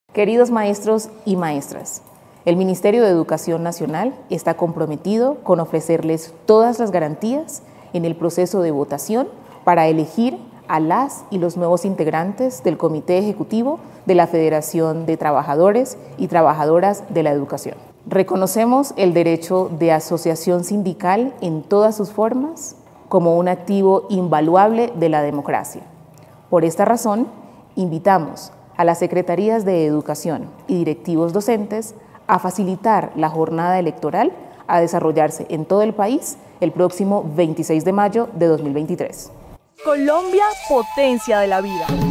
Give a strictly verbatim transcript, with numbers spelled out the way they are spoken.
Queridos maestros y maestras, el Ministerio de Educación Nacional está comprometido con ofrecerles todas las garantías en el proceso de votación para elegir a las y los nuevos integrantes del Comité Ejecutivo de la Federación de Trabajadores y Trabajadoras de la Educación. Reconocemos el derecho de asociación sindical en todas sus formas como un activo invaluable de la democracia. Por esta razón, invitamos a las Secretarías de Educación y directivos docentes a facilitar la jornada electoral a desarrollarse en todo el país el próximo veintiséis de mayo de dos mil veintitrés. Colombia, potencia de la vida.